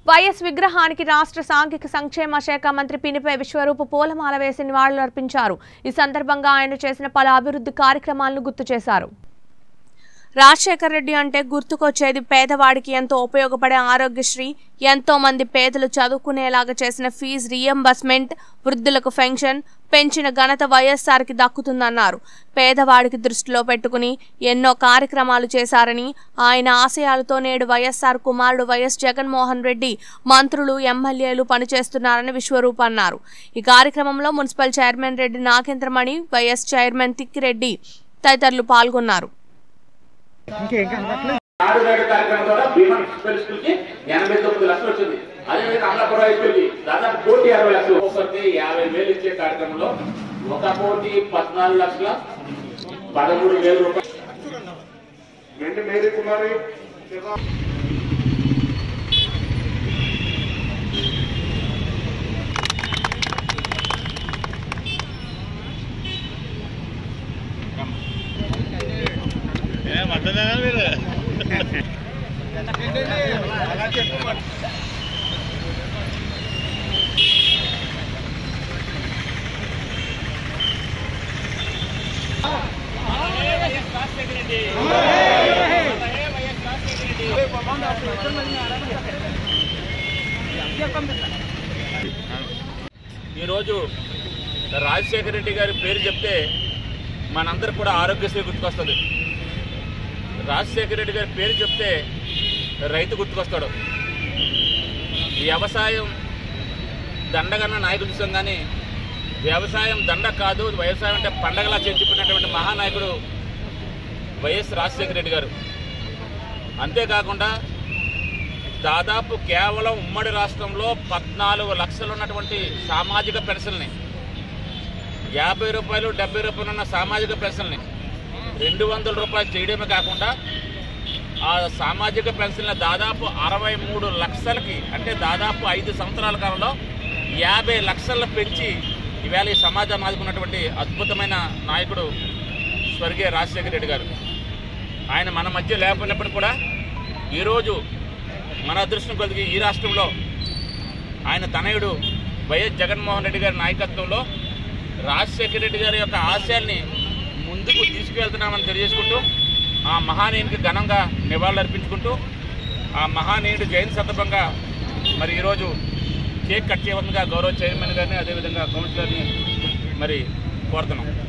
YS విగ్రహానికి రాష్ట్ర సాంఘిక సంక్షేమ శాఖ మంత్రి పినిపే విశ్వరూప్ పూలమాల వేసి నివాళులర్పించారు। ఈ సందర్భంగా ఆయన చేసిన పలు అభివృద్ధి కార్యక్రమాలను గుర్తు చేశారు। రాజశేఖర్ రెడ్డి అంటే గుర్తుకొచ్చేది పేదవాడికి ఎంతో ఉపయోగపడే ఆరోగ్యశ్రీ, ఎంతో మంది పేదలు చదువుకునేలాగా చేసిన ఫీజు రీయింబర్స్మెంట్, వృద్ధులకు పెన్షన్ పెంచిన ఘనత వైఎస్ఆర్కి దక్కుతుందన్నారు। పేదవాడికి దృష్టిలో పెట్టుకుని ఎన్నో కార్యక్రమాలు చేశారని, ఆయన ఆశయాలతో నేడు వైఎస్ఆర్ కుమారుడు వైఎస్ జగన్మోహన్ రెడ్డి మంత్రులు ఎమ్మెల్యేలు పనిచేస్తున్నారని విశ్వరూప్ అన్నారు। ఈ కార్యక్రమంలో municipal chairman Reddy Nagendramani, vice chairman Tikkireddy తదితరులు పాల్గొన్నారు। కార్యక్రమం ద్వారా భీమా మున్సిపల్ స్కూల్ కి 89 లక్షలు వచ్చింది। అదేవిధంగా అమలాపురం హై స్కూల్ కి దాదాపు 1,60,00,000 ఒక్కొక్కరికి 50,000 ఇచ్చే కార్యక్రమంలో 1,13,13,000 రూపాయలు। మేరీ కుమారి ఈరోజు రాజశేఖర రెడ్డి గారి పేరు చెప్తే మనందరూ కూడా ఆరోగ్యశ్రీ గుర్తుకొస్తుంది। రాజశేఖర రెడ్డి గారి పేరు చెప్తే రైతు గుర్తుకొస్తాడు। వ్యవసాయం దండగన్న నాయకుడు చూసాం, కానీ వ్యవసాయం దండ కాదు, వ్యవసాయం అంటే పండగలా చెప్పినటువంటి మహానాయకుడు వైఎస్ రాజశేఖర రెడ్డి గారు। అంతేకాకుండా దాదాపు కేవలం ఉమ్మడి రాష్ట్రంలో 14 లక్షలు ఉన్నటువంటి సామాజిక పెన్షన్ని, 50 రూపాయలు 70 రూపాయలు ఉన్న సామాజిక పెన్షన్ని 200 రూపాయలు చేయడమే కాకుండా ఆ సామాజిక పెన్షన్ల దాదాపు 63 లక్షలకి, అంటే దాదాపు 5 సంవత్సరాల కాలంలో 50 లక్షలు పెంచి ఈవేళ ఈ సమాజాన్ని ఆదుకున్నటువంటి అద్భుతమైన నాయకుడు స్వర్గీయ రాజశేఖర రెడ్డి గారు। ఆయన మన మధ్య లేకపోయినప్పుడు కూడా ఈరోజు మన అదృష్టం కొద్దిగా ఈ రాష్ట్రంలో ఆయన తనయుడు వైఎస్ జగన్మోహన్ రెడ్డి గారి నాయకత్వంలో రాజశేఖర రెడ్డి గారి యొక్క ఆశయాల్ని ముందుకు తీసుకువెళ్తున్నామని తెలియజేసుకుంటూ, ఆ మహానీయునికి ఘనంగా నివాళులర్పించుకుంటూ, ఆ మహానీయుడు జయంతి సందర్భంగా మరి ఈరోజు కేక్ కట్ చేయవలసిందిగా గౌరవ చైర్మన్ గారిని, అదేవిధంగా కౌన్సిలర్ని మరి కోరుతున్నాం।